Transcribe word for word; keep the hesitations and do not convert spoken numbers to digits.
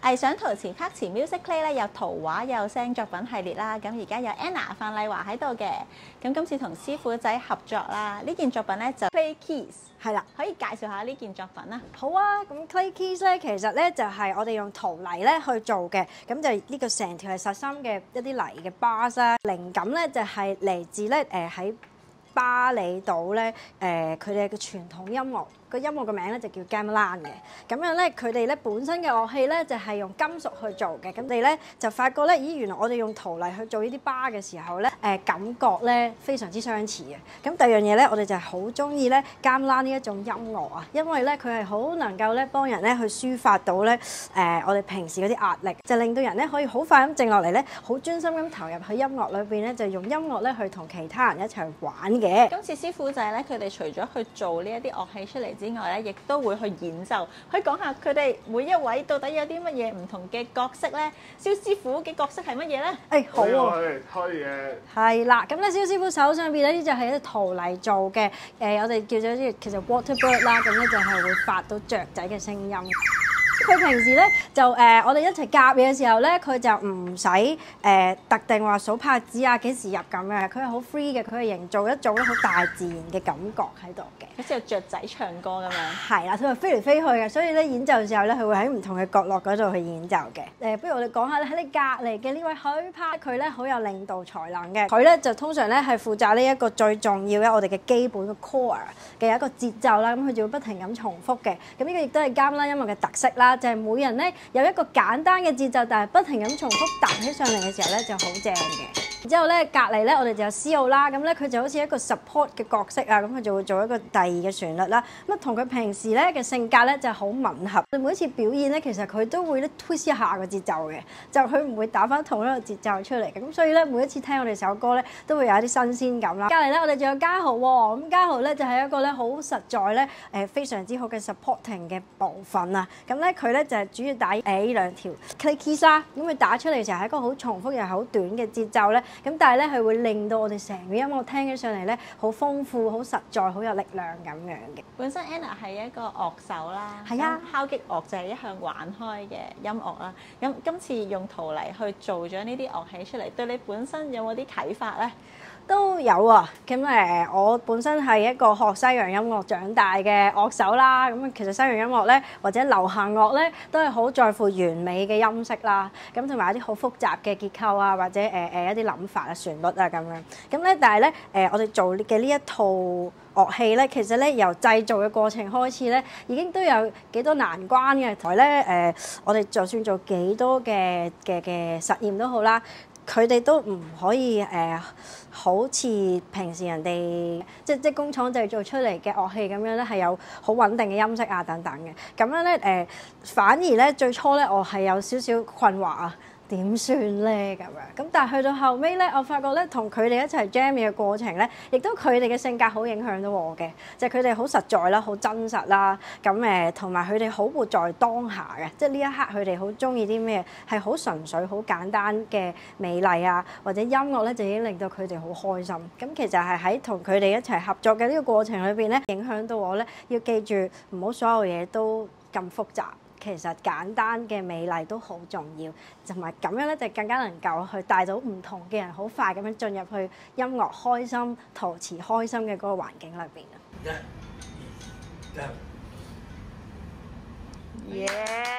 藝想陶瓷 Parkes Music Clay 咧有圖畫有聲作品系列啦，咁而家有 Anna 范麗華喺度嘅，咁今次同師傅仔合作啦，呢件作品咧就 Clay Keys 係啦， 可以介紹下呢件作品啦。 好啊，咁 Clay Keys 咧其實咧就係我哋用陶泥咧去做嘅，咁就呢個成條係實心嘅一啲泥嘅 bars 啦，靈感咧就係嚟自咧誒喺巴厘島咧誒佢哋嘅傳統音樂。個音樂嘅名咧就叫 Gamelan 嘅，咁樣咧佢哋咧本身嘅樂器咧就係用金屬去做嘅，咁你咧就發覺咧，咦原來我哋用陶泥去做呢啲巴嘅時候咧，誒感覺咧非常之相似嘅。咁第二樣嘢咧，我哋就係好中意咧 Gamelan 呢一種音樂啊，因為咧佢係好能夠咧幫人咧去抒發到咧誒我哋平時嗰啲壓力，就令到人咧可以好快咁靜落嚟咧，好專心咁投入喺音樂裏邊咧，就用音樂咧去同其他人一齊玩嘅。 今次師傅仔咧，佢哋除咗去做呢一啲樂器出嚟之外咧，亦都會去演奏。可以講下佢哋每一位到底有啲乜嘢唔同嘅角色咧？蕭師傅嘅角色係乜嘢咧？ 誒好喎， 推嘅係啦。咁咧，蕭師傅手上邊咧呢就係一啲陶泥做嘅，誒我哋叫做啲其實 water bird 啦，咁咧就係會發到雀仔嘅聲音。佢平時咧就誒、呃，我哋一齊夾嘢嘅時候咧，佢就唔使誒特定話數拍子啊，幾時入咁嘅，佢係好 free 嘅，佢係營造一種咧好大自然嘅感覺喺度嘅， 好似有雀仔唱歌咁樣。 係啦，佢係飛嚟飛去嘅，所以咧演奏嘅時候咧，佢會喺唔同嘅角落嗰度去演奏嘅。誒、呃，不如我哋講下咧喺你隔離嘅呢位許柏，佢咧好有領導才能嘅，佢咧就通常咧係負責呢一個最重要嘅我哋嘅基本嘅 core 嘅一個節奏啦，咁佢就會不停咁重複嘅。咁呢個亦都係Gamelan音樂嘅特色啦。就係每人咧有一個簡單嘅節奏，但係不停咁重複彈起上嚟嘅時候咧就好正嘅。然之後咧隔離咧我哋就有 C.O 啦，咁咧佢就好似一個 support 嘅角色啊，咁佢就會做一個第二嘅旋律啦。咁同佢平時咧嘅性格咧就好吻合。每一次表演咧其實佢都會咧 twist 一下個節奏嘅，就佢唔會打翻同一個節奏出嚟嘅。咁所以咧每一次聽我哋首歌咧都會有一啲新鮮感啦。隔離咧我哋仲有嘉豪喎，咁嘉豪咧就係一個咧好實在咧誒非常之好嘅 supporting 嘅部分啊。咁咧佢咧就係主要打誒呢兩條 Clay Keys 啦，咁佢打出嚟嘅時候係一個好重複又係好短嘅節奏咧，咁但係咧係會令到我哋成個音樂聽起上嚟咧好豐富、好實在、好有力量咁樣嘅。 本身 Anna 係一個樂手啦， 係啊， 敲擊樂就係一向玩開嘅音樂啦。咁今次用陶泥去做咗呢啲樂器出嚟，對你本身有冇啲啟發咧？ 都有啊，咁誒我本身係一個學西洋音樂長大嘅樂手啦，咁其實西洋音樂咧或者流行樂咧都係好在乎完美嘅音色啦，咁同埋一啲好複雜嘅結構啊，或者誒誒、呃、一啲諗法啊、旋律啊咁樣，咁咧但係咧誒我哋做嘅呢一套樂器咧，其實咧由製造嘅過程開始咧，已經都有幾多難關嘅。台咧誒，我哋就算做幾多嘅嘅嘅實驗都好啦，佢哋都唔可以誒、呃，好似平時人哋即即工廠製造出嚟嘅樂器咁樣咧，係有好穩定嘅音色啊等等嘅。咁樣咧誒、呃，反而咧最初咧，我係有少少困惑啊。點算咧咁樣？咁但係去到後尾咧，我發覺咧同佢哋一齊 jam 嘅過程咧，亦都佢哋嘅性格好影響到我嘅，就係佢哋好實在啦，好真實啦。咁誒，同埋佢哋好活在當下嘅，即係呢一刻佢哋好中意啲咩，係好純粹、好簡單嘅美麗啊，或者音樂咧就已經令到佢哋好開心。咁其實係喺同佢哋一齊合作嘅呢個過程裏邊咧，影響到我咧，要記住唔好所有嘢都咁複雜。其實簡單嘅美麗都好重要，同埋咁樣咧就更加能夠去帶到唔同嘅人好快咁樣進入去音樂開心、陶瓷開心嘅嗰個環境裏邊啊！ 耶！